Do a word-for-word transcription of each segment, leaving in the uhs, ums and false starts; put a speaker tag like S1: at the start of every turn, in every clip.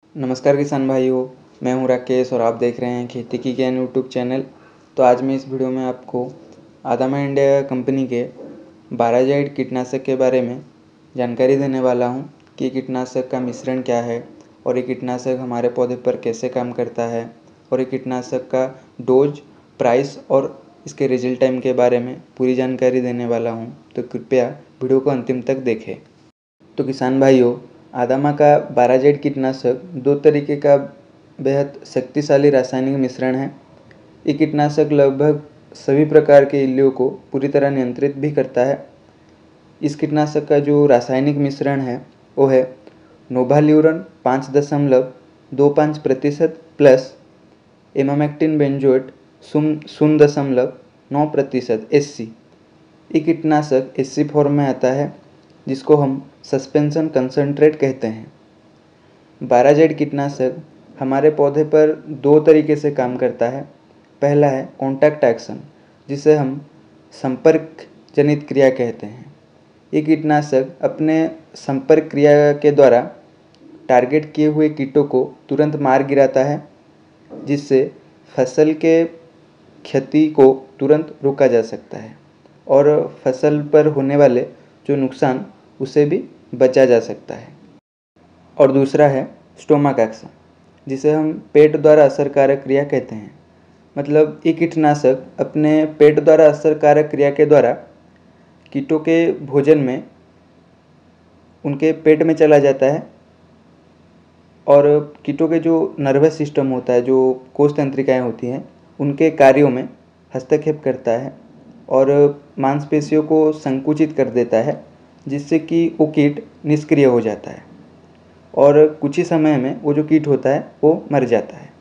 S1: नमस्कार किसान भाइयों, मैं हूं राकेश और आप देख रहे हैं खेती की ज्ञान यूट्यूब चैनल। तो आज मैं इस वीडियो में आपको आदामा इंडिया कंपनी के बाराजाइड कीटनाशक के बारे में जानकारी देने वाला हूं कि कीटनाशक का मिश्रण क्या है और ये कीटनाशक हमारे पौधे पर कैसे काम करता है और ये कीटनाशक का डोज, प्राइस और इसके रिजल्ट टाइम के बारे में पूरी जानकारी देने वाला हूँ। तो कृपया वीडियो को अंतिम तक देखें। तो किसान भाइयों, आदामा का बाराजाइड कीटनाशक दो तरीके का बेहद शक्तिशाली रासायनिक मिश्रण है। ये कीटनाशक लगभग सभी प्रकार के इल्लियों को पूरी तरह नियंत्रित भी करता है। इस कीटनाशक का जो रासायनिक मिश्रण है वो है नोभाल्यूरन पाँच दशमलव दो पाँच प्रतिशत प्लस इमामेक्टिन बेंजोएट शून्य दशमलव नौ प्रतिशत एस सी। ये कीटनाशक एस सी फॉर्म में आता है जिसको हम सस्पेंशन कंसंट्रेट कहते हैं। बाराजाइड कीटनाशक हमारे पौधे पर दो तरीके से काम करता है। पहला है कॉन्टैक्ट एक्शन, जिसे हम संपर्क जनित क्रिया कहते हैं। ये कीटनाशक अपने संपर्क क्रिया के द्वारा टारगेट किए हुए कीटों को तुरंत मार गिराता है, जिससे फसल के क्षति को तुरंत रोका जा सकता है और फसल पर होने वाले जो नुकसान उसे भी बचा जा सकता है। और दूसरा है स्टोमक एक्शन, जिसे हम पेट द्वारा असरकारक क्रिया कहते हैं। मतलब ये कीटनाशक अपने पेट द्वारा असरकारक क्रिया के द्वारा कीटों के भोजन में उनके पेट में चला जाता है और कीटों के जो नर्वस सिस्टम होता है, जो कोष तंत्रिकाएँ होती हैं, उनके कार्यों में हस्तक्षेप करता है और मांसपेशियों को संकुचित कर देता है, जिससे कि वो कीट निष्क्रिय हो जाता है और कुछ ही समय में वो जो कीट होता है वो मर जाता है।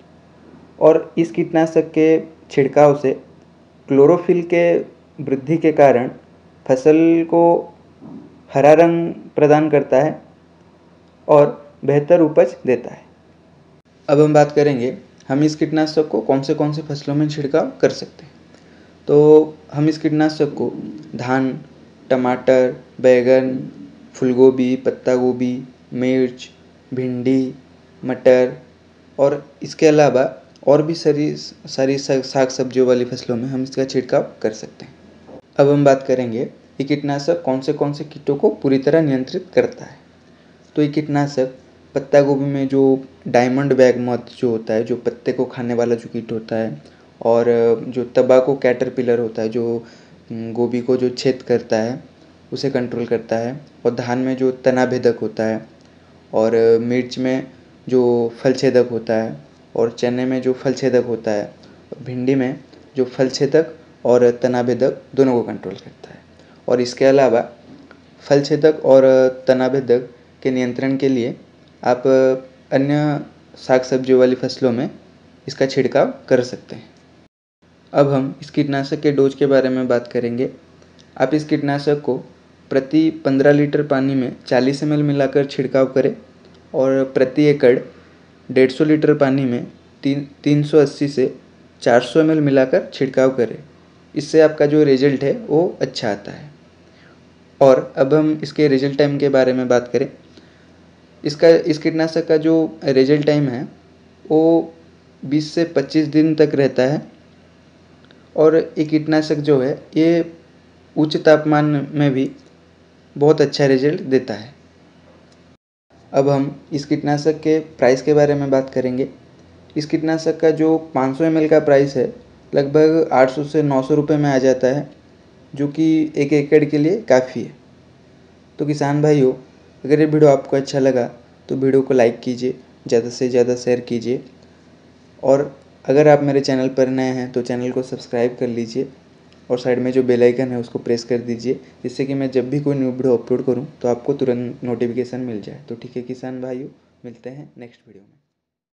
S1: और इस कीटनाशक के छिड़काव से क्लोरोफिल के वृद्धि के कारण फसल को हरा रंग प्रदान करता है और बेहतर उपज देता है। अब हम बात करेंगे हम इस कीटनाशक को कौन से कौन से फसलों में छिड़काव कर सकते हैं। तो हम इस कीटनाशक को धान, टमाटर, बैंगन, फूलगोभी, पत्ता गोभी, मिर्च, भिंडी, मटर और इसके अलावा और भी सारी सारी साग सब्जियों वाली फसलों में हम इसका छिड़काव कर सकते हैं। अब हम बात करेंगे ये कीटनाशक कौन से कौन से कीटों को पूरी तरह नियंत्रित करता है। तो ये कीटनाशक पत्ता गोभी में जो डायमंड बैग मॉथ जो होता है, जो पत्ते को खाने वाला जो कीट होता है, और जो तंबाकू कैटरपिलर होता है जो गोभी को जो छेद करता है उसे कंट्रोल करता है, और धान में जो तना भेदक होता है, और मिर्च में जो फल छेदक होता है, और चने में जो फल छेदक होता है, और भिंडी में जो फल छेदक और तना भेदक दोनों को कंट्रोल करता है। और इसके अलावा फल छेदक और तना भेदक के नियंत्रण के लिए आप अन्य साग सब्जियों वाली फसलों में इसका छिड़काव कर सकते हैं। अब हम इस कीटनाशक के डोज के बारे में बात करेंगे। आप इस कीटनाशक को प्रति पंद्रह लीटर पानी में चालीस एम एल मिलाकर छिड़काव करें और प्रति एकड़ डेढ़ सौ लीटर पानी में तीन तीन सौ अस्सी से चार सौ एम एल मिलाकर छिड़काव करें। इससे आपका जो रिजल्ट है वो अच्छा आता है। और अब हम इसके रिजल्ट टाइम के बारे में बात करें। इसका इस कीटनाशक का जो रिजल्ट टाइम है वो बीस से पच्चीस दिन तक रहता है और ये कीटनाशक जो है ये उच्च तापमान में भी बहुत अच्छा रिजल्ट देता है। अब हम इस कीटनाशक के प्राइस के बारे में बात करेंगे। इस कीटनाशक का जो पाँच सौ एम एल का प्राइस है लगभग आठ सौ से नौ सौ रुपये में आ जाता है, जो कि एक एकड़ के लिए काफ़ी है। तो किसान भाइयों, अगर ये वीडियो आपको अच्छा लगा तो वीडियो को लाइक कीजिए, ज़्यादा से ज़्यादा शेयर कीजिए, और अगर आप मेरे चैनल पर नए हैं तो चैनल को सब्सक्राइब कर लीजिए और साइड में जो बेल आइकन है उसको प्रेस कर दीजिए, जिससे कि मैं जब भी कोई न्यू वीडियो अपलोड करूं तो आपको तुरंत नोटिफिकेशन मिल जाए। तो ठीक है किसान भाइयों, मिलते हैं नेक्स्ट वीडियो में।